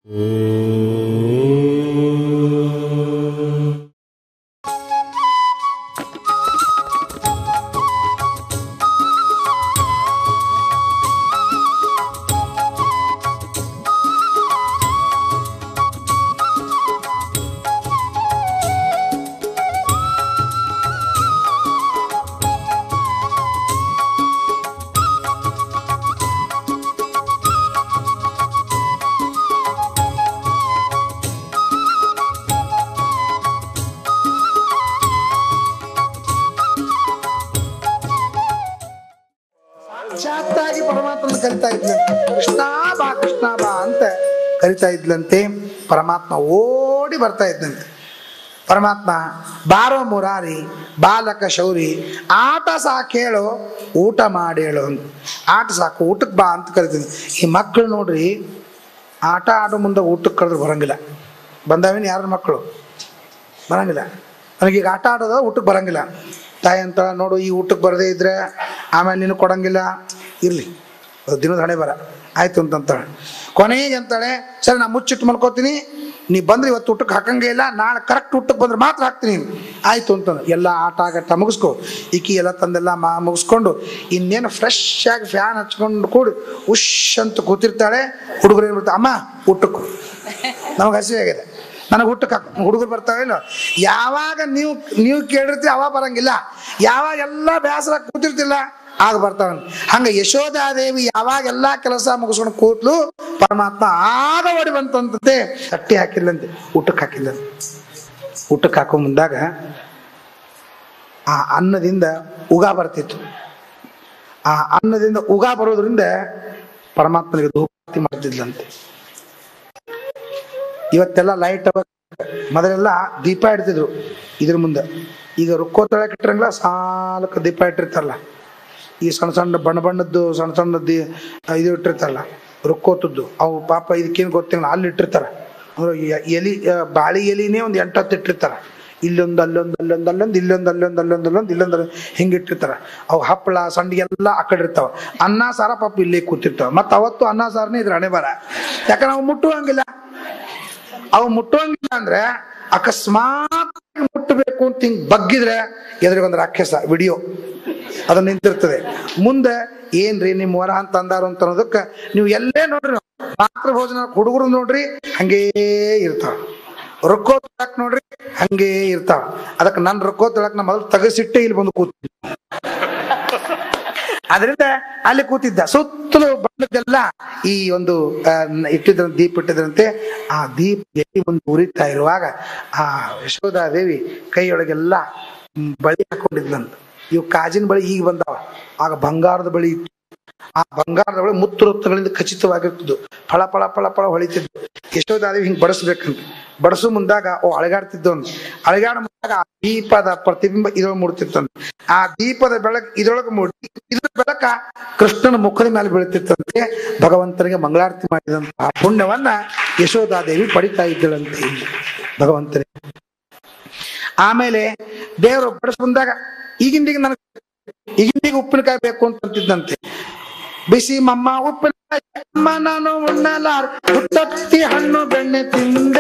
ಸಾಕ್ಷಾತ್ತಾಗಿ ಪರಮಾತ್ಮನ ಕರಿತಾ ಇದ್ಲಂತೆ. ಕೃಷ್ಣ ಬಾ ಅಂತ ಕರಿತಾ ಇದ್ಲಂತೆ. ಪರಮಾತ್ಮ ಓಡಿ ಬರ್ತಾ ಇದ್ದಂತೆ. ಪರಮಾತ್ಮ ಬಾರೋ ಮುರಾರಿ ಬಾಲಕ ಶೌರಿ, ಆಟ ಸಾಕು ಹೇಳು ಊಟ ಮಾಡಿ ಹೇಳು ಅಂತ. ಆಟ ಸಾಕು ಊಟಕ್ಕೆ ಬಾ ಅಂತ ಕರಿತೀನಿ. ಈ ಮಕ್ಕಳು ನೋಡ್ರಿ, ಆಟ ಆಡೋ ಮುಂದೆ ಊಟಕ್ಕೆ ಕರೆದ್ರೆ ಬರಂಗಿಲ್ಲ. ಬಂದಾವೇನು ಯಾರ ಮಕ್ಕಳು ಬರಂಗಿಲ್ಲ. ನನಗೀಗ ಆಟ ಆಡೋದ ಊಟಕ್ಕೆ ಬರಂಗಿಲ್ಲ. ತಾಯಿ ಅಂತ ನೋಡು, ಈ ಊಟಕ್ಕೆ ಬರದೇ ಇದ್ರೆ ಆಮೇಲೆ ನೀನು ಕೊಡಂಗಿಲ್ಲ. ಇರಲಿ, ದಿನದ ಹಣೆ ಬರ ಆಯ್ತು ಅಂತಂತಾಳೆ. ಕೊನೆಗೆ ಅಂತಾಳೆ, ಸರಿ ನಾ ಮುಚ್ಚಿಟ್ಟು ಮಲ್ಕೋತೀನಿ, ನೀ ಬಂದ್ರೆ ಇವತ್ತು ಊಟಕ್ಕೆ ಹಾಕಂಗೆ ಇಲ್ಲ, ನಾಳೆ ಕರೆಕ್ಟ್ ಊಟಕ್ಕೆ ಬಂದ್ರೆ ಮಾತ್ರ ಹಾಕ್ತೀನಿ ಆಯ್ತು ಅಂತ. ಎಲ್ಲ ಆಟ ಆಗಟ್ಟ ಮುಗಿಸ್ಕೊ. ಈಕಿ ಎಲ್ಲ ತಂದೆಲ್ಲ ಮುಗಿಸ್ಕೊಂಡು ಇನ್ನೇನು ಫ್ರೆಶ್ ಆಗಿ ಫ್ಯಾನ್ ಹಚ್ಕೊಂಡು ಕೂಡಿ ಉಶ್ ಅಂತ ಕೂತಿರ್ತಾಳೆ. ಹುಡುಗರು ಏನ್ಬಿಡ್ತಾರೆ, ಅಮ್ಮ ಊಟಕ್ಕೂ ನಮಗೆ ಹಸಿ ಆಗಿದೆ, ನನಗೆ ಊಟಕ್ಕೆ ಹಾಕು. ಹುಡುಗರು ಬರ್ತಾವಿಲ್ಲ. ಯಾವಾಗ ನೀವು ಕೇಳಿರ್ತೀವಿ ಅವಾಗ ಬರಂಗಿಲ್ಲ, ಯಾವಾಗ ಎಲ್ಲ ಬೇಸರ ಕೂತಿರ್ತಿಲ್ಲ ಆಗ ಬರ್ತಾವ. ಹಂಗ ಯಶೋಧಾದೇವಿ ಯಾವಾಗ ಎಲ್ಲಾ ಕೆಲಸ ಮುಗಿಸ್ಕೊಂಡು ಕೂತ್ಲು, ಪರಮಾತ್ಮ ಆಗ ಓಡಿ ಬಂತಂತೆ. ತಟ್ಟಿ ಹಾಕಿಲ್ಲಂತೆ, ಊಟಕ್ಕೆ ಹಾಕಿಲ್ಲಂತೆ. ಊಟಕ್ಕೆ ಹಾಕೋ ಮುಂದಾಗ ಆ ಅನ್ನದಿಂದ ಉಗ ಬರ್ತಿತ್ತು. ಆ ಅನ್ನದಿಂದ ಉಗ ಬರೋದ್ರಿಂದ ಪರಮಾತ್ಮನಿಗೆ ಧೂಪಾರತಿ ಮಾಡ್ತಿದ್ಲಂತೆ. ಇವತ್ತೆಲ್ಲ ಲೈಟ್, ಮೊದಲೆಲ್ಲ ದೀಪ ಇಡ್ತಿದ್ರು ಇದ್ರ ಮುಂದೆ. ಈಗ ರುಕ್ಕೋ ತಳಕ್ ಇಟ್ಟಿರಂಗಿಲ್ಲ, ಸಾಲಕ್ಕೆ ದೀಪ ಇಟ್ಟಿರ್ತಾರಲ್ಲ. ಈ ಸಣ್ಣ ಸಣ್ಣ ಬಣ್ಣದ್ದು ಸಣ್ಣ ಸಣ್ಣದ್ದು ಇದು ಇಟ್ಟಿರ್ತಾರಲ್ಲ ರುಕ್ಕೋತದ್ದು, ಅವು ಪಾಪ ಇದಕ್ಕೇನು ಗೊತ್ತಿಲ್ಲ, ಅಲ್ಲಿ ಇಟ್ಟಿರ್ತಾರ. ಅಂದ್ರೆ ಎಲಿ, ಬಾಳಿ ಎಲಿನೇ ಒಂದು 8-10 ಇಟ್ಟಿರ್ತಾರ. ಇಲ್ಲೊಂದು ಇಲ್ಲೊಂದು ಹಿಂಗೆ ಇಟ್ಟಿರ್ತಾರ. ಅವು ಹಪ್ಪಳ ಸಂಡಿಗೆಲ್ಲ ಆ ಕಡೆ ಇರ್ತಾವ. ಅನ್ನ ಸಾರ ಪಾಪ ಇಲ್ಲೇ ಕೂತಿರ್ತಾವ. ಮತ್ತು ಅವತ್ತು ಅನ್ನ ಸಾರನೇ ಇದ್ರ ಹಣೆ ಬರ. ಯಾಕಂದ್ರೆ ಅವು ಮುಟ್ಟುವಂಗಿಲ್ಲ. ಅಂದ್ರೆ ಅಕಸ್ಮಾತ್ ಮುಟ್ಟಬೇಕು ಅಂತ ಹಿಂಗ್ ಬಗ್ಗಿದ್ರೆ ಎದುರಿಗೊಂದು ರಾಕ್ಷಸ ವಿಡಿಯೋ ಅದು ನಿಂತಿರ್ತದೆ. ಮುಂದೆ ಏನ್ರಿ ನಿಮ್ ವರ ಅಂತ ಅಂದಾರು ಅಂತ ಅನ್ನೋದಕ್ಕೆ ನೀವು ಎಲ್ಲೇ ನೋಡ್ರಿ, ಮಾತೃ ಭೋಜನ ಹುಡುಗರು ನೋಡ್ರಿ ಹಂಗೇ ಇರ್ತಾವ, ರೊಕ್ಕೋ ತೊಳಕ್ ನೋಡ್ರಿ ಹಂಗೇ ಇರ್ತಾವ. ಅದಕ್ಕೆ ನನ್ ರೊಕ್ಕೋ ತೊಳಕ್ ನಾ ಮೊದಲು ತಗಸಿಟ್ಟೆ ಇಲ್ಲಿ ಬಂದು ಕೂತ. ಅದರಿಂದ ಅಲ್ಲಿ ಕೂತಿದ್ದ. ಸುತ್ತಲೂ ಬಣ್ಣದ್ದೆಲ್ಲ ಈ ಒಂದು ಇಟ್ಟಿದ್ರ ದೀಪ ಇಟ್ಟಿದ್ರಂತೆ. ಆ ದೀಪ ಎಲ್ಲಿ ಒಂದು ಉರಿತಾ ಇರುವಾಗ ಆ ಯಶೋಧಾದೇವಿ ಕೈಯೊಳಗೆಲ್ಲ ಬಳಿ ಹಾಕೊಂಡಿದ್ಲಂತ. ಇವು ಕಾಜಿನ ಬಳಿ ಈಗ ಬಂದಾವ, ಆಗ ಬಂಗಾರದ ಬಳಿ ಇತ್ತು. ಆ ಬಂಗಾರದ ಬಳಿ ಮುತ್ತುರೊತ್ತುಗಳಿಂದ ಖಚಿತವಾಗಿರ್ತಿದ್ದು, ಫಳ ಫಳ ಫಳ ಫಳ ಹೊಳಿತಿದ್ದು. ಯಶೋಧಾದೇವಿ ಹಿಂಗ್ ಬಡಿಸ್ಬೇಕಂತ. ಬಡಿಸು ಮುಂದಾಗ ಅಳಗಾಡ್ತಿದ್ದವನು. ಅಳಗಾಡ ಮುಂದಾಗ ಆ ದೀಪದ ಪ್ರತಿಬಿಂಬ ಇದ್ರೊಳಗೆ ಮೂಡ್ತಿತ್ತಂತ. ಆ ದೀಪದ ಬೆಳಕು ಇದ್ರೊಳಗೆ ಮೂಡಿ, ಇದ್ರ ಬೆಳಕ ಕೃಷ್ಣನ ಮುಖದ ಮೇಲೆ ಬೀಳ್ತಿತ್ತಂತೆ. ಭಗವಂತನಿಗೆ ಮಂಗಳಾರತಿ ಮಾಡಿದಂತಹ ಪುಣ್ಯವನ್ನ ಯಶೋಧಾದೇವಿ ಪಡಿತಾ ಇದ್ದಳಂತೆ ಭಗವಂತನಿಗೆ. ಆಮೇಲೆ ದೇವರು ಬಡಿಸ್ ಬಂದಾಗ ಈಗಿಂದಿಗೆ ಉಪ್ಪಿನಕಾಯಿ ಬೇಕು ಅಂತಿದ್ದಂತೆ. ಬಿಸಿ ಮಮ್ಮ ಉಪ್ಪಿನಕಾಯಿ ಅಮ್ಮ ನಾನು ಉಣ್ಣಲಾರೆ, ಹುಟ್ಟತ್ತಿ ಹಣ್ಣು ಬೆಣ್ಣೆ ತಿಂದೆ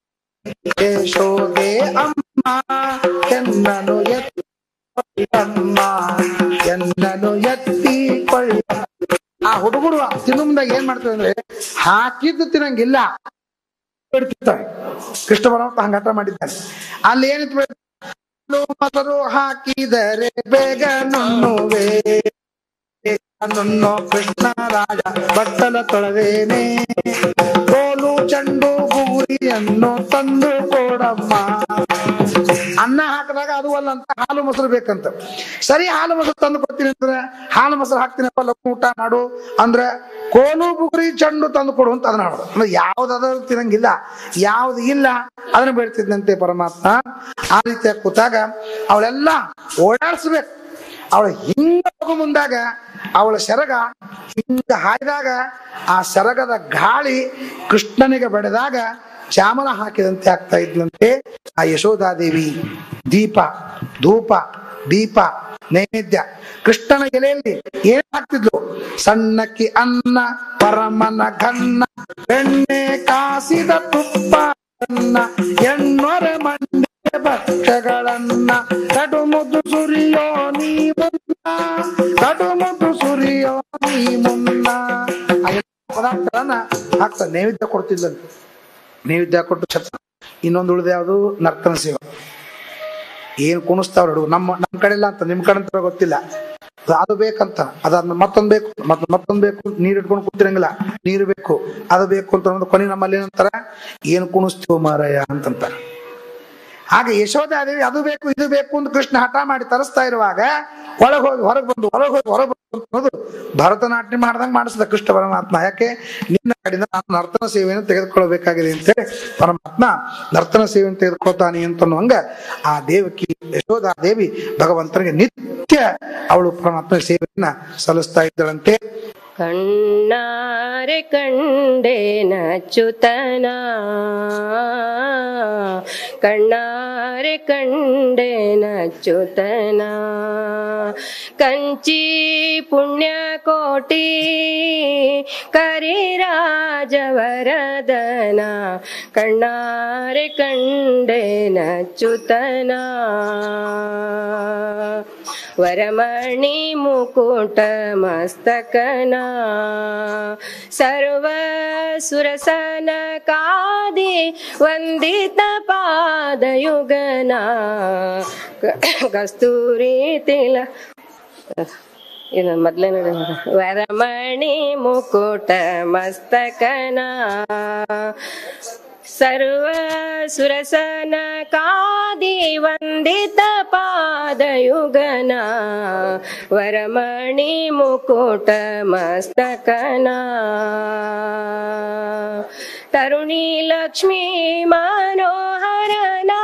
ಯಶೋದೆ ಅಮ್ಮ ಎನ್ನನು ಎತ್ತಿ ಅಮ್ಮ ಎನ್ನನು ಎತ್ತಿ ಕೊಳ್ಳ. ಆ ಹುಡುಗರು ತಿನ್ನು ಮುಂದಾಗ ಏನ್ ಮಾಡ್ತೇವೆ ಅಂದ್ರೆ ಹಾಕಿದ್ದು ತಿನ್ನಂಗಿಲ್ಲ, ಬಿಡ್ತಿರ್ತಾರೆ. ಕೃಷ್ಣ ಪರಮಾತ್ಮ ಹಂಗಾಟ ಮಾಡಿದ್ದಾನೆ. ಅಲ್ಲಿ ಏನಿತ್ತು, ಮೊಸರು ಹಾಕಿದರೆ ಬೇಗ ನುಣ್ಣುವೆ ನುಣ್ಣೋ ಕೃಷ್ಣ ರಾಜ ಬಟ್ಟಲ ತೊಳೆದೇನೆ, ಕೋಲು ಚೆಂಡು ಬೂರಿಯನ್ನು ತಂದು ಕೊಡಮ್ಮ. ಅನ್ನ ಹಾಕಿದಾಗ ಅದು ಅಲ್ಲ ಅಂತ ಹಾಲು ಮೊಸರು ಬೇಕಂತ. ಸರಿ, ಹಾಲು ಮೊಸರು ತಂದು ಕೊಡ್ತೀನಿ ಅಂದ್ರೆ ಹಾಲು ಮೊಸರು ಹಾಕ್ತೀನಪ್ಪ ಲಕ್ಷ್ಮ ಊಟ ಮಾಡು ಅಂದ್ರೆ ಕೋಲು ಬುಗುರಿ ಚೆಂಡು ತಂದು ಕೊಡು ಅಂತ ಅದನ್ನ ಮಾಡೋದು. ಅಂದ್ರೆ ಯಾವ್ದಾದ್ರು ತಿನ್ನಂಗಿಲ್ಲ, ಯಾವ್ದು ಇಲ್ಲ ಅದನ್ನ ಬೇಡ್ತಿದ್ದಂತೆ ಪರಮಾತ್ಮ. ಆ ರೀತಿಯಾಗಿ ಕೂತಾಗ ಅವಳೆಲ್ಲ ಓಡಾಡ್ಸ್ಬೇಕು. ಅವಳು ಹಿಂಗ ಹೋಗೋ ಮುಂದಾಗ ಅವಳ ಸೆರಗ ಹಿಂಗ ಹಾಯ್ದಾಗ ಆ ಸೆರಗದ ಗಾಳಿ ಕೃಷ್ಣನಿಗೆ ಬಡಿದಾಗ ಚಾಮರ ಹಾಕಿದಂತೆ ಆಗ್ತಾ ಇದ್ದಂತೆ. ಆ ಯಶೋಧಾದೇವಿ ದೀಪ ಧೂಪ ದೀಪ ನೈವೇದ್ಯ ಕೃಷ್ಣನ ಎಲೆಯಲ್ಲಿ ಏನ್ ಹಾಕ್ತಿದ್ಲು? ಸಣ್ಣಕ್ಕಿ ಅನ್ನ, ಪರಮನ ಘನ್ನ, ಬೆಣ್ಣೆ ಕಾಸಿದ ತುಪ್ಪ ಅನ್ನ, ಎಣ್ಣೊರೆ ಮಂಡೆ ಭಕ್ಷ್ಯಗಳನ್ನ, ಕಡು ಮುದ್ದು ಸುರಿಯೋ ನೀ ಮುನ್ನ, ಕಡು ಮುದ್ದು ಸುರಿಯೋ ನೀ ಮುನ್ನ. ಪದಾರ್ಥಗಳನ್ನ ಹಾಕ್ತಾ ನೈವೇದ್ಯ ಕೊಡ್ತಿದ್ಲಂತೆ. ನೈವೇದ್ಯ ಕೊಟ್ಟು ಛತ್ರ. ಇನ್ನೊಂದು ಉಳಿದ ಯಾವುದು? ನರ್ತನ ಸೇವೆ. ಏನ್ ಕುಣಿಸ್ತಾವ್ರ ಹುಡುಗ. ನಮ್ಮ ಕಡೆ ಇಲ್ಲ ಅಂತ, ನಿಮ್ ಕಡೆ ಅಂತ ಗೊತ್ತಿಲ್ಲ. ಅದು ಬೇಕಂತ, ಅದಾದ್ಮೇಲೆ ಮತ್ತೊಂದ್ ಬೇಕು, ಮತ್ತೊಂದ್ ಬೇಕು. ನೀರ್ ಇಟ್ಕೊಂಡು ಕೂತಿರಂಗಿಲ್ಲ, ನೀರು ಬೇಕು, ಅದು ಬೇಕು ಅಂತ ಅನ್ನೋದು. ಕೊನೆ ನಮ್ಮಲ್ಲಿ ಏನಂತಾರ? ಏನ್ ಕುಣಿಸ್ತೀವ ಮಾರಾಯ ಅಂತಂತಾರ. ಹಾಗೆ ಯಶೋಧಾದೇವಿ ಅದು ಬೇಕು ಇದು ಬೇಕು ಅಂತ ಕೃಷ್ಣ ಹಠ ಮಾಡಿ ತರಿಸ್ತಾ ಇರುವಾಗ ಒಳಗೆ ಹೋಗಿ ಹೊರಗೆ ಬಂದು, ಹೊರಗೆ ಹೋಗಿ ಹೊರಗೆ ಬಂದು ಅನ್ನೋದು ಭರತನಾಟ್ಯ ಮಾಡ್ದಂಗೆ ಮಾಡಿಸಿದ ಕೃಷ್ಣ ಪರಮಾತ್ಮ. ಯಾಕೆ? ನಿನ್ನ ಕಡೆಯಿಂದ ನಾನು ನರ್ತನ ಸೇವೆಯನ್ನು ತೆಗೆದುಕೊಳ್ಳಬೇಕಾಗಿದೆ ಅಂತೇಳಿ ಪರಮಾತ್ಮ ನರ್ತನ ಸೇವೆಯನ್ನು ತೆಗೆದುಕೊಳ್ತಾನೆ ಅಂತ ಅನ್ನುವಂಗ ಆ ದೇವಕಿ ಯಶೋಧಾ ದೇವಿ ಭಗವಂತನಿಗೆ ನಿತ್ಯ ಅವಳು ಪರಮಾತ್ಮ ಸೇವೆಯನ್ನ ಸಲ್ಲಿಸ್ತಾ ಇದ್ದಳಂತೆ. ಕಣ್ಣಾರೆ ಕಂಡೇನ ಚ್ಯುತನ, ಕಣ್ಣಾರೆ ಕಂಡೇನ ಚ್ಯುತನ, ಕಂಚಿ ಪುಣ್ಯಕೋಟಿ ಕರಿರಾಜವರದನ, ಕಣ್ಣಾರೆ ಕಂಡೇನ ಚ್ಯುತನ, ವರಮಣಿ ಮುಕುಟ ಮಸ್ತಕನ, ಸರ್ವ ಸುರಸನ ಕಾದಿ ವಂದಿತ ಪಾದಯುಗನ, ಕಸ್ತೂರಿ ತಿಲ ಇದು ಮೊದ್ಲೇ ನೋಡಿ. ವರಮಣಿ ಮುಕುಟ ಮಸ್ತಕನ, ಸರ್ವ ಸುರಸನ ಕಾದಿ ವಂದಿತ ಪಾದಯುಗನ, ವರಮಣಿ ಮುಕುಟ ಮಸ್ತಕನ, ತರುಣಿ ಲಕ್ಷ್ಮೀ ಮನೋಹರನ,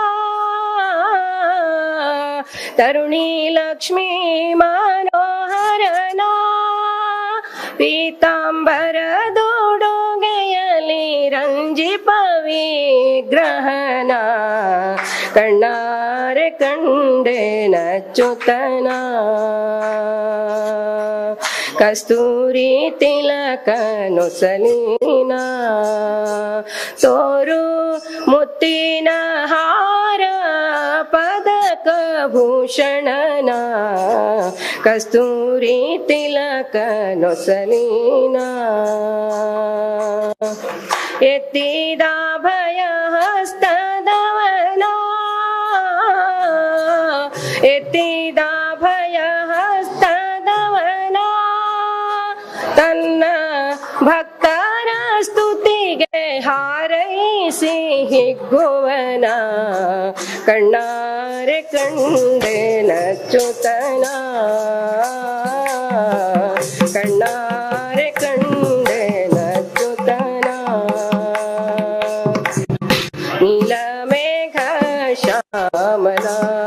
ತರುಣಿ ಲಕ್ಷ್ಮೀ ಮನೋಹರನ, ಪೀತಾಂಬರ ದೋಡುಗೆಯಲಿ ರಂಜಿಪ ವಿಗ್ರಹನ, ಕಣ್ಣಾರೆ ಕಂಡೇನ ಚ್ಯುತನ, ಕಸ್ತೂರಿ ತಿಲಕನು ಸಲೀನ, ತೋರು ಮುತ್ತಿನ ಹಾರ ಪದಕ ಭೂಷಣನ, ಕಸ್ತೂರಿ ತಿಲಕನು ಸಲೀನ, ಎತ್ತಿದ ಭಯ ಹಸ್ತದವನ, ಎತ್ತಿದ ಭಯ ಹಸ್ತದವನ, ತನ್ನ ಭಕ್ತರ ಸ್ತುತಿಗೆ ಹಾರೈಸಿ ಹಿಗ್ಗುವನ, ಕಣ್ಣಾರೆ ಕಂಡೇನ ಚ್ಯುತನ, ಕಣ್ಣಾರೆ ಕಂಡೇನ ಚ್ಯುತನ, ನೀಲಮೇಘ ಶ್ಯಾಮನ,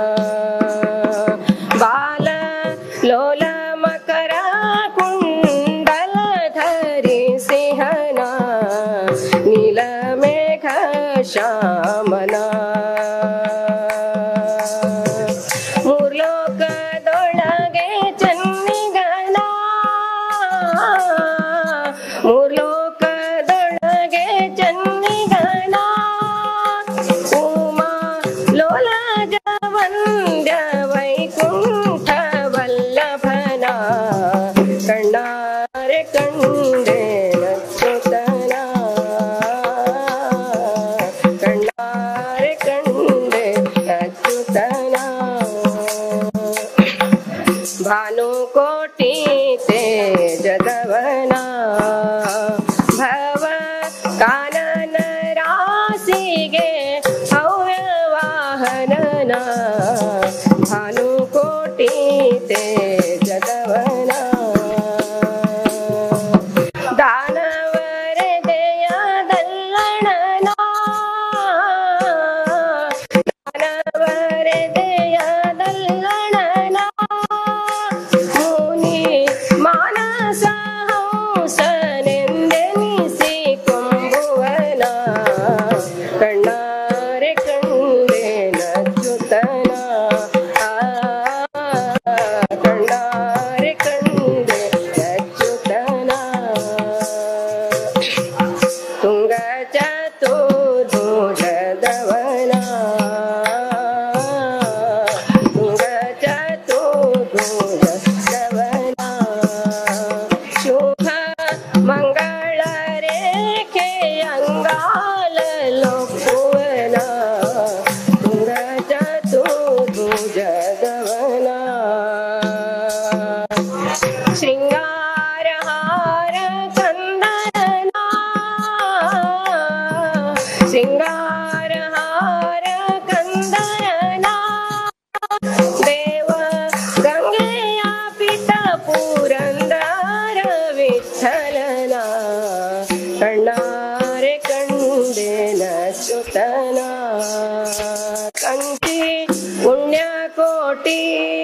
ಬಾಲ ಲೋಲ ಮಕರ ಕುಂಡಲ ಧರಿಸಿಹನ, ನೀಲಮೇಘ ಶ್ಯಾಮನ, ಮೂರ್ಲೋಕದೊಳಗೆ ಚನ್ನಿಗನ, ಮೂರ್ಲೋಕದೊಳಗೆ ಚನ್ನಿಗನ, ಉಮಾ ಲೋಲಜ ವಂದ್ಯ ವೈಕುಂಠ ವಲ್ಲಭನ, ಕಣ್ಣಾರೆ ಕಂಡೇನ ಚ್ಯುತನ, ಕಣ್ಣಾರೆ सिंगार हार कंदरना देव गंगेया पिता पुरंदर विठ्ठलना कण्णारे कंडेन च्युतना कंची पुण्यकोटी